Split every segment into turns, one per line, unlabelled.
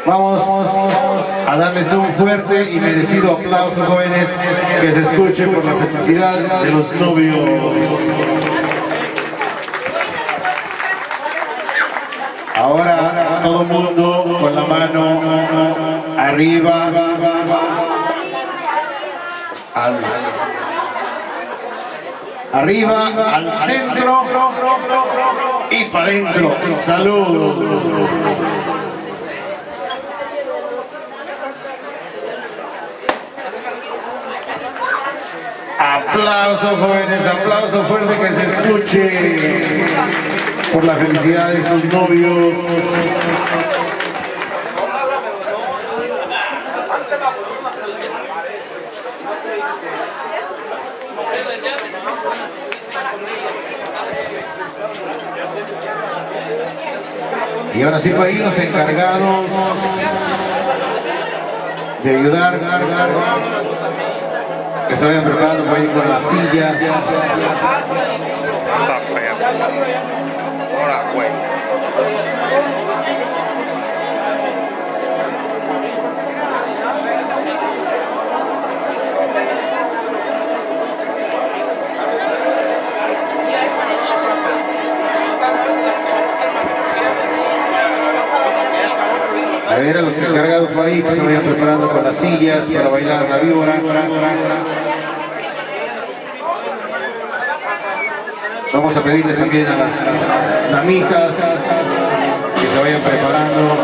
Vamos a darles un fuerte y merecido aplauso, jóvenes, que se escuche por la felicidad de los novios. Ahora todo el mundo con la mano arriba, arriba, al centro y para adentro. Salud. Aplausos, jóvenes, aplauso fuerte que se escuche por la felicidad de sus novios. Y ahora sí, por ahí los encargados de ayudar, que se vayan preparando por ahí con las sillas. A ver, a los encargados por ahí que se vayan preparando con las sillas para bailar la víbora. Vamos a pedirles también a las damitas que se vayan preparando.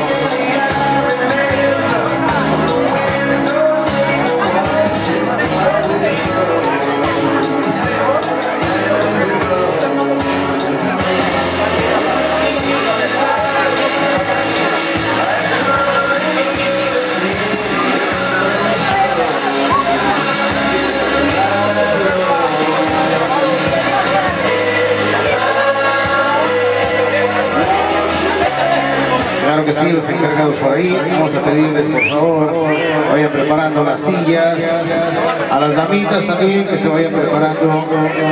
Claro que sí, los encargados por ahí, vamos a pedirles por favor, vayan preparando las sillas, a las damitas también que se vayan preparando.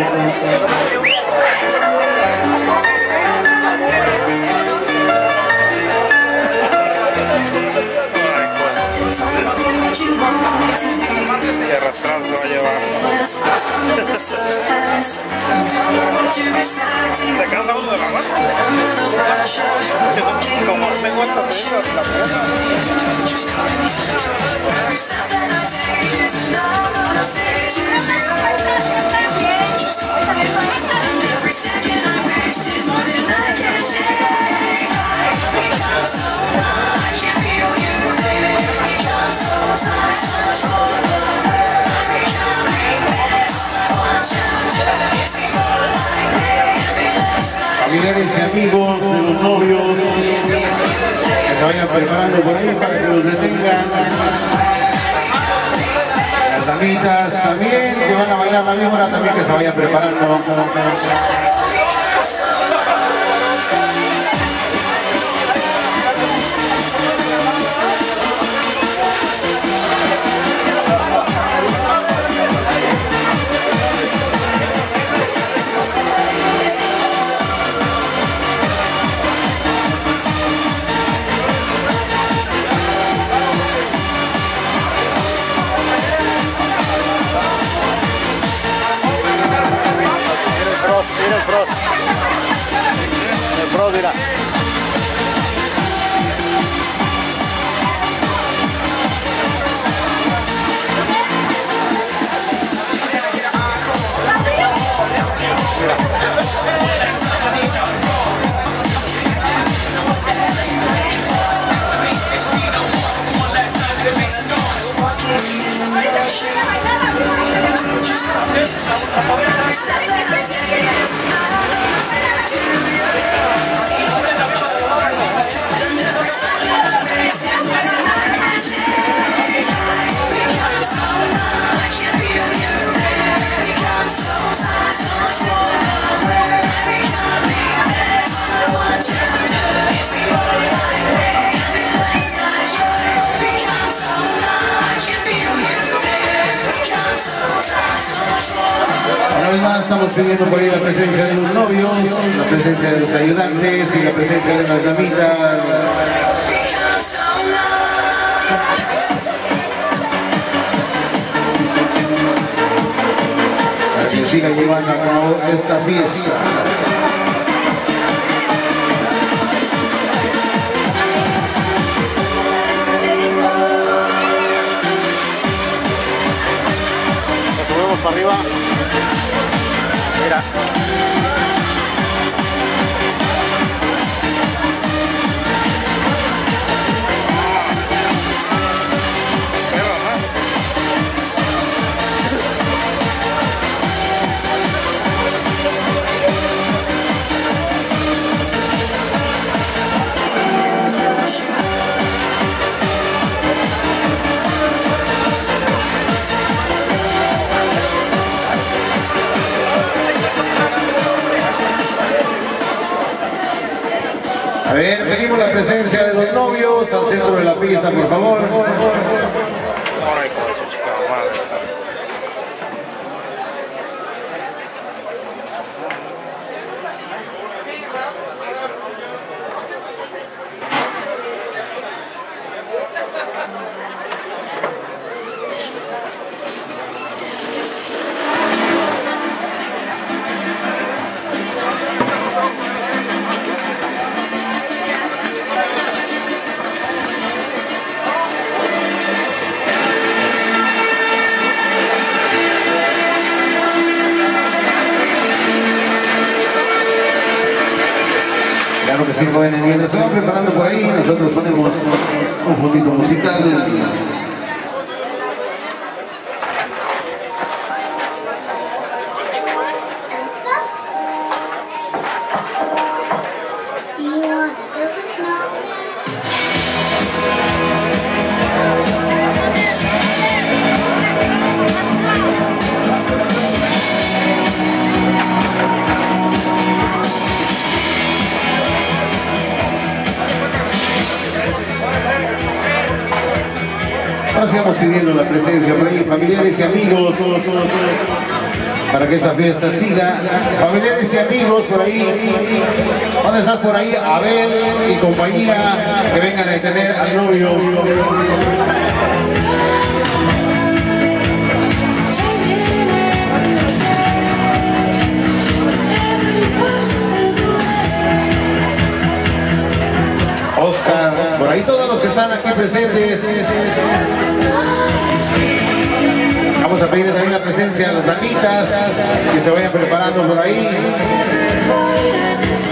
Y arrastrado se va a llevar. ¿Se cansa uno de la mano? Como me cuesta pedir la pena.
Familiares y amigos de los novios que se vayan preparando por ahí para que los detengan. Las damitas también que van a bailar la víbora también que se vayan preparando.
El pro dirá. Una vez más estamos pidiendo por ahí la presencia de los novios, la presencia de los ayudantes y la presencia de las damitas.
Para que siga llevando a cabo esta fiesta.
Nos subimos para arriba. Mira.
A ver, pedimos la presencia de los novios al centro de la pista, por favor. Claro que sí, jóvenes, bien, se van preparando por ahí, nosotros ponemos un fondito musical. Ahora sigamos pidiendo la presencia por ahí, familiares y amigos, para que esta fiesta siga. Familiares y amigos por ahí, ¿dónde estás por ahí? Abel y compañía, que vengan a detener al novio. Oscar, por ahí todos los que están aquí presentes. Vamos a pedir también la presencia de las damitas que se vayan preparando por ahí.